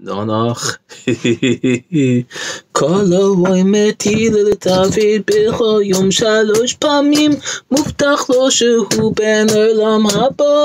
נוח כל הווי מטיל את דוד בכל יום 3 פעמים, מובטח לו שהוא בן עולם הבא.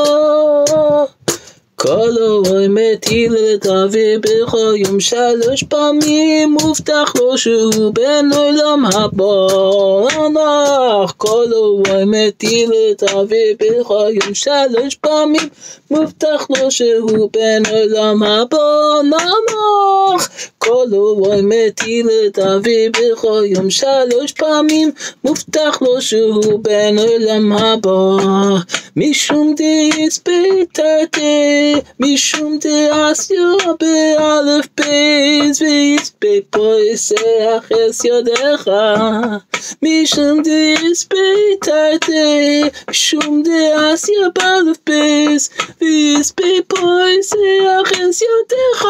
כל הווי מטיל את דוד בכל יום 3 פעמים, מובטח לו שהוא בן עולם הבא. נוח כל הווי מטיל את דוד בכל יום 3 פעמים, מובטח לו שהוא בן עולם הבא. נוח כל הווי מטיל את דוד בכל יום 3 פעמים, מובטח לו שהוא בן עולם הבא. משום דאספתרתי, משום דעשייה באלף בייס, ויספי פויסח אס ידיך. משום דאספתרתי, משום דעשייה באלף בייס, ויספי פויסח אס ידיך.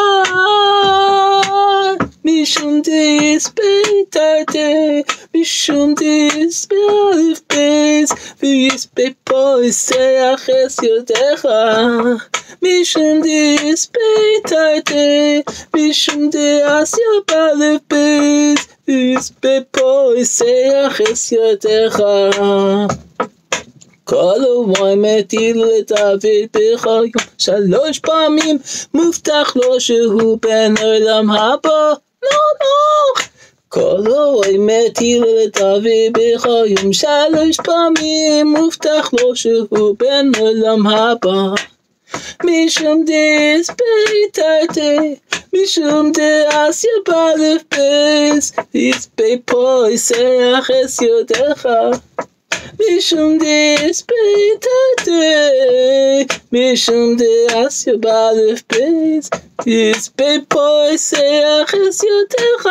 משום דאספתרתי, משום דעשייה באלף בייס, ויספי פויסח אס ידיך. משום דאספתרתי, משום דעשייה באלף בייס, ויספי פויסח אס ידיך. כל הווי מטיל את דוד בכל יום 3 פעמים, מובטח לו שהוא בן עולם הבא. נוח כל הווי מטיל את דוד בכל יום 3 פעמים, מובטח לו שהוא בן עולם הבא. משום דאספתרתי, משום דעשייה באלף בייס, ויספי פויסח אס ידיך. משום דאספתרתי, משום דעשייה באלף בייס, ויספי פויסח אס ידיך.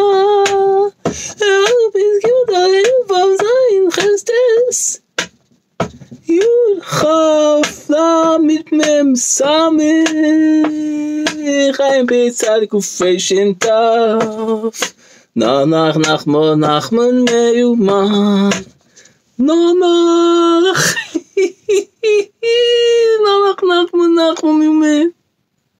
אלף יהודה וו זין חסדס יוד כף למד מם סמך חיים בצד קופי ש"ת. נח נחמן נחמן מיומן. נח נחמן מיומן.